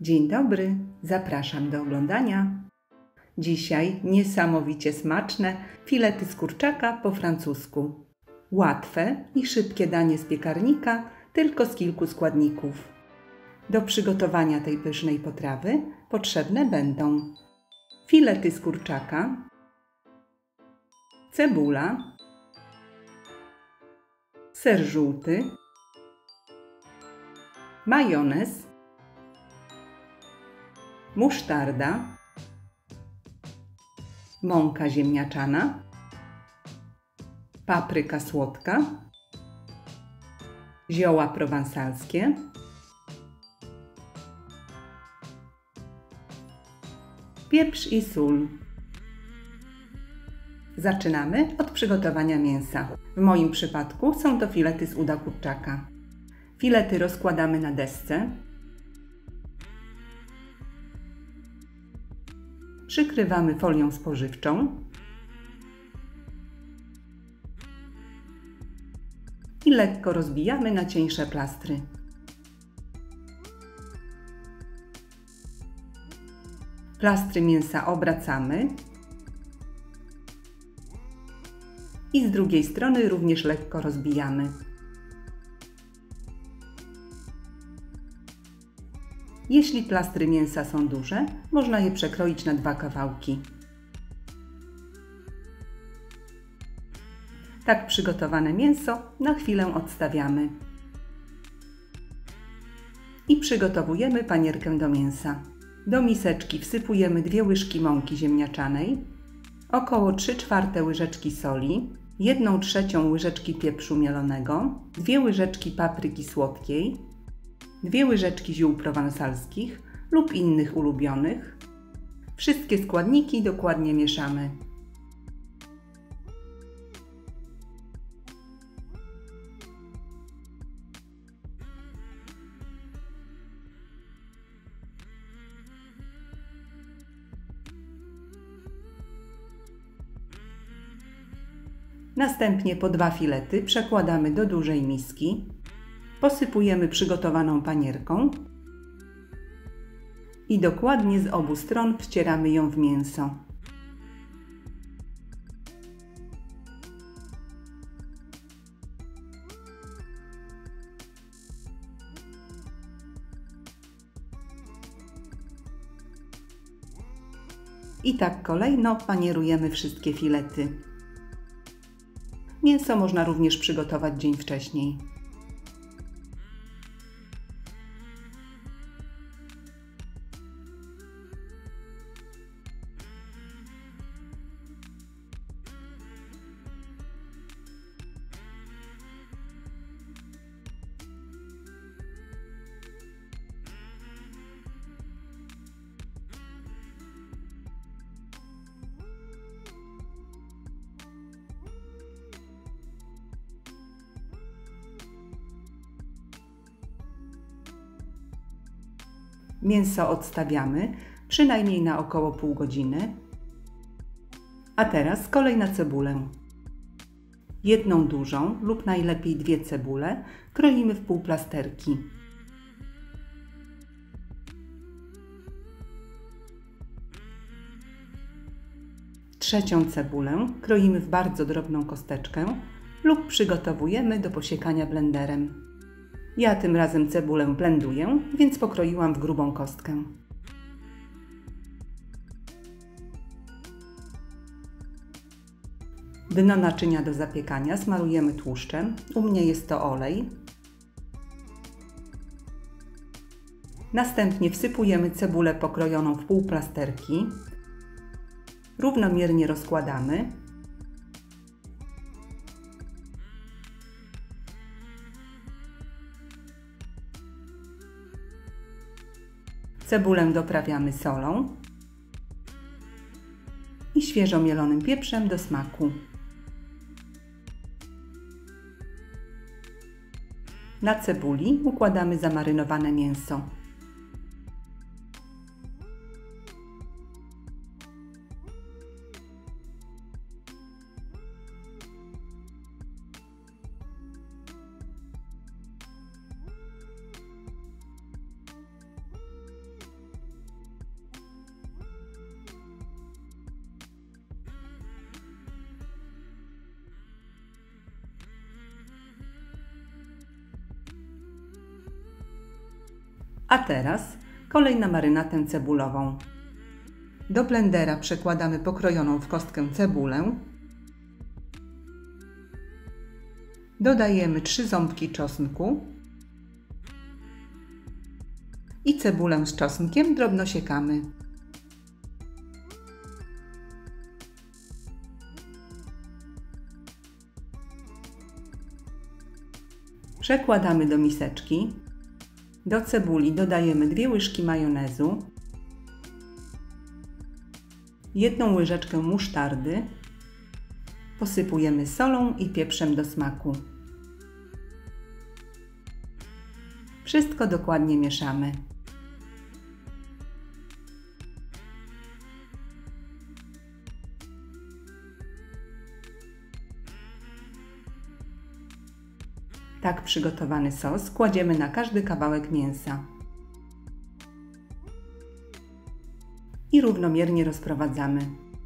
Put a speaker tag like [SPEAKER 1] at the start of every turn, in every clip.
[SPEAKER 1] Dzień dobry, zapraszam do oglądania. Dzisiaj niesamowicie smaczne filety z kurczaka po francusku. Łatwe i szybkie danie z piekarnika, tylko z kilku składników. Do przygotowania tej pysznej potrawy potrzebne będą filety z kurczaka, cebula, ser żółty, majonez, musztarda, mąka ziemniaczana, papryka słodka, zioła prowansalskie, pieprz i sól. Zaczynamy od przygotowania mięsa. W moim przypadku są to filety z uda kurczaka. Filety rozkładamy na desce. Przykrywamy folią spożywczą i lekko rozbijamy na cieńsze plastry. Plastry mięsa obracamy i z drugiej strony również lekko rozbijamy. Jeśli plastry mięsa są duże, można je przekroić na 2 kawałki. Tak przygotowane mięso na chwilę odstawiamy. I przygotowujemy panierkę do mięsa. Do miseczki wsypujemy 2 łyżki mąki ziemniaczanej, około 3/4 łyżeczki soli, 1/3 łyżeczki pieprzu mielonego, 2 łyżeczki papryki słodkiej, 2 łyżeczki ziół prowansalskich lub innych ulubionych. Wszystkie składniki dokładnie mieszamy. Następnie po 2 filety przekładamy do dużej miski. Posypujemy przygotowaną panierką i dokładnie z obu stron wcieramy ją w mięso. I tak kolejno panierujemy wszystkie filety. Mięso można również przygotować dzień wcześniej. Mięso odstawiamy przynajmniej na około pół godziny. A teraz kolej na cebulę. 1 dużą lub najlepiej 2 cebule kroimy w półplasterki. Trzecią cebulę kroimy w bardzo drobną kosteczkę lub przygotowujemy do posiekania blenderem. Ja tym razem cebulę blenduję, więc pokroiłam w grubą kostkę. Dno naczynia do zapiekania smarujemy tłuszczem, u mnie jest to olej. Następnie wsypujemy cebulę pokrojoną w półplasterki. Równomiernie rozkładamy. Cebulę doprawiamy solą i świeżo mielonym pieprzem do smaku. Na cebuli układamy zamarynowane mięso. A teraz kolej na marynatę cebulową. Do blendera przekładamy pokrojoną w kostkę cebulę. Dodajemy 3 ząbki czosnku i cebulę z czosnkiem drobno siekamy. Przekładamy do miseczki. Do cebuli dodajemy 2 łyżki majonezu, 1 łyżeczkę musztardy, posypujemy solą i pieprzem do smaku. Wszystko dokładnie mieszamy. Tak przygotowany sos kładziemy na każdy kawałek mięsa i równomiernie rozprowadzamy.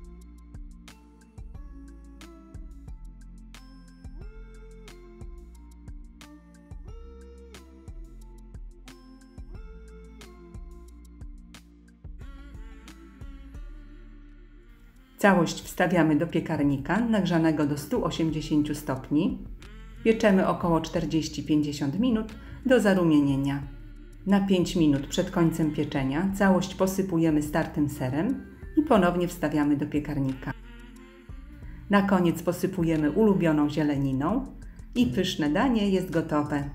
[SPEAKER 1] Całość wstawiamy do piekarnika nagrzanego do 180 stopni. Pieczemy około 40-50 minut do zarumienienia. Na 5 minut przed końcem pieczenia całość posypujemy startym serem i ponownie wstawiamy do piekarnika. Na koniec posypujemy ulubioną zieleniną i pyszne danie jest gotowe.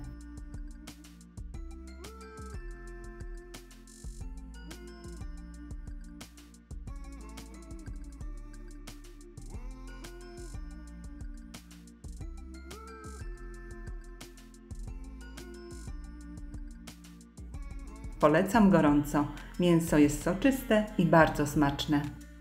[SPEAKER 1] Polecam gorąco. Mięso jest soczyste i bardzo smaczne.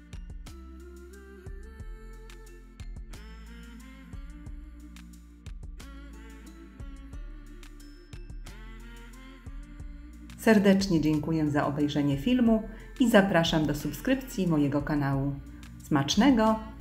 [SPEAKER 1] Serdecznie dziękuję za obejrzenie filmu i zapraszam do subskrypcji mojego kanału. Smacznego!